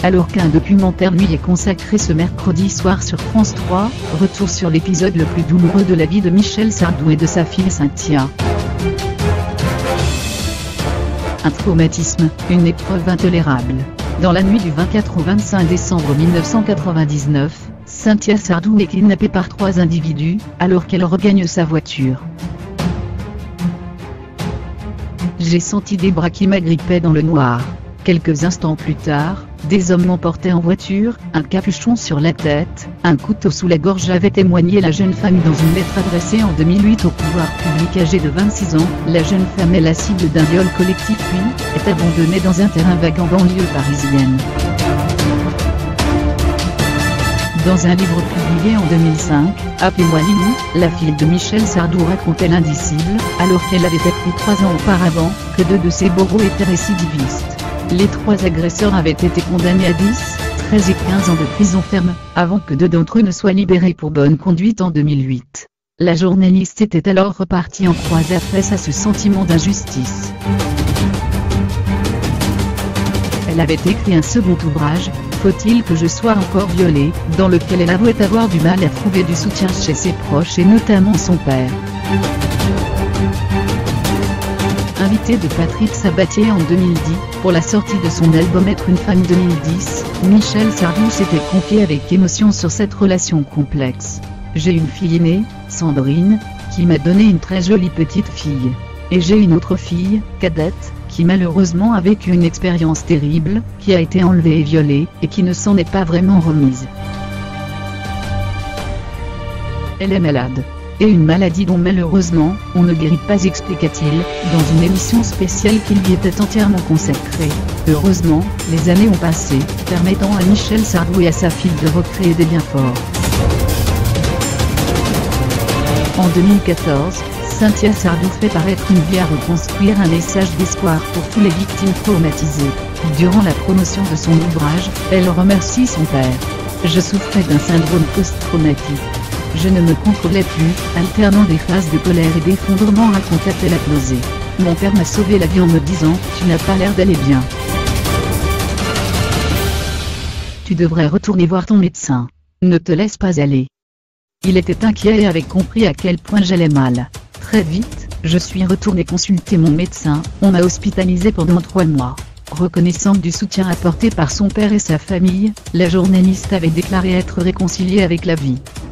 alors qu'un documentaire lui est consacré ce mercredi soir sur France 3, retour sur l'épisode le plus douloureux de la vie de Michel Sardou et de sa fille Cynthia. Un traumatisme, une épreuve intolérable. Dans la nuit du 24 au 25 décembre 1999, Cynthia Sardou est kidnappée par 3 individus, alors qu'elle regagne sa voiture. J'ai senti des bras qui m'agrippaient dans le noir. Quelques instants plus tard, des hommes m'emportaient en voiture, un capuchon sur la tête, un couteau sous la gorge, avait témoigné la jeune femme dans une lettre adressée en 2008 au pouvoir public. Âgée de 26 ans, la jeune femme est la cible d'un viol collectif puis est abandonnée dans un terrain vague en banlieue parisienne. Dans un livre publié en 2005, Appelez-moi Lily, la fille de Michel Sardou racontait l'indicible, alors qu'elle avait appris 3 ans auparavant, que 2 de ses bourreaux étaient récidivistes. Les 3 agresseurs avaient été condamnés à 10, 13 et 15 ans de prison ferme, avant que 2 d'entre eux ne soient libérés pour bonne conduite en 2008. La journaliste était alors repartie en croisade face à ce sentiment d'injustice. Elle avait écrit un second ouvrage, Faut-il que je sois encore violée, dans lequel elle avouait avoir du mal à trouver du soutien chez ses proches et notamment son père. Invité de Patrick Sabatier en 2010, pour la sortie de son album Être une femme 2010, Michel Sardou s'était confié avec émotion sur cette relation complexe. J'ai une fille aînée, Sandrine, qui m'a donné une très jolie petite fille. Et j'ai une autre fille, cadette, qui malheureusement a vécu une expérience terrible, qui a été enlevée et violée, et qui ne s'en est pas vraiment remise. Elle est malade. Et une maladie dont malheureusement, on ne guérit pas, expliqua-t-il, dans une émission spéciale qui lui était entièrement consacrée. Heureusement, les années ont passé, permettant à Michel Sardou et à sa fille de recréer des liens forts. En 2014, Cynthia Sardou fait paraître Une vie à reconstruire, un message d'espoir pour tous les victimes traumatisées. Durant la promotion de son ouvrage, elle remercie son père. Je souffrais d'un syndrome post-traumatique. Je ne me contrôlais plus, alternant des phases de colère et d'effondrement, raconta-t-elle applaudie. Mon père m'a sauvé la vie en me disant « Tu n'as pas l'air d'aller bien. Tu devrais retourner voir ton médecin. Ne te laisse pas aller. » Il était inquiet et avait compris à quel point j'allais mal. Très vite, je suis retourné consulter mon médecin, on m'a hospitalisé pendant 3 mois. Reconnaissante du soutien apporté par son père et sa famille, la journaliste avait déclaré être réconciliée avec la vie.